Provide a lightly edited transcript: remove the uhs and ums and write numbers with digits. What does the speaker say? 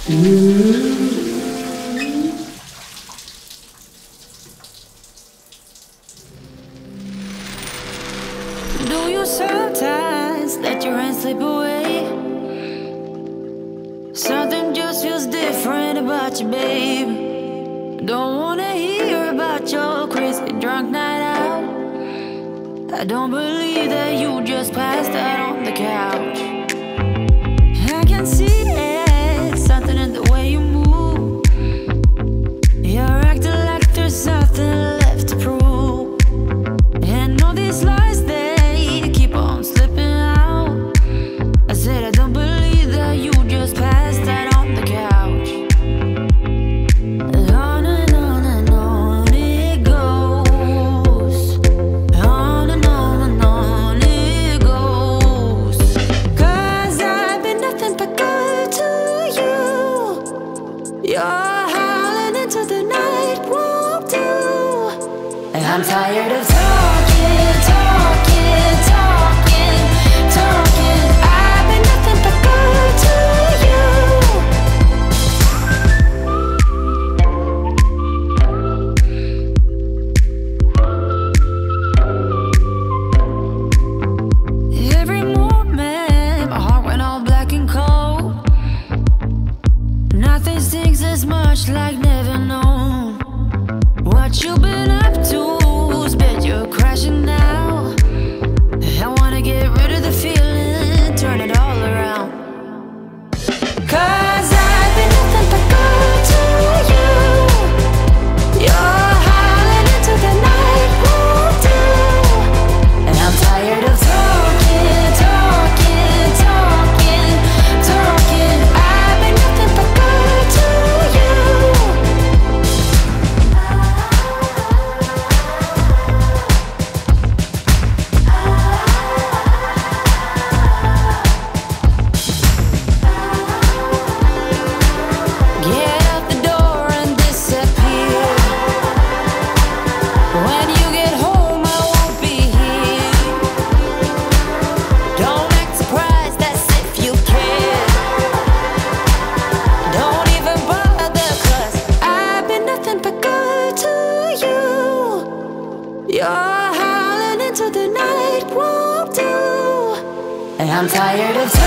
Do you sometimes let your hands slip away? Something just feels different about you, babe. Don't wanna hear about your crazy drunk night out. I don't believe that you just passed out on the couch. I can see it, something in the way you move. You're acting like there's nothing left to prove. And all these lies, they keep on slipping out. I said I don't believe that you just passed out on the couch. On and on and on it goes. On and on and on it goes. 'Cause I've been nothing but good to you. You're howling into the night, won't do. And I'm tired of talking, talking, talking, talking. I've been nothing but good to you. Every moment, my heart went all black and cold. Nothing stings as much like never known. What you been up to? Bet you're crashing now. I wanna get rid of the feeling, turn it all around. 'Cause I've been nothing but good to you. You're howling into the night, won't do. And I'm tired of talking, talking, talking, talking. I've been nothing but good to you. Get out the door and disappear. When you get home, I won't be here. Don't act surprised as if you care. Don't even bother, 'cause I've been nothing but good to you. You're howling into the night, won't do. And I'm tired of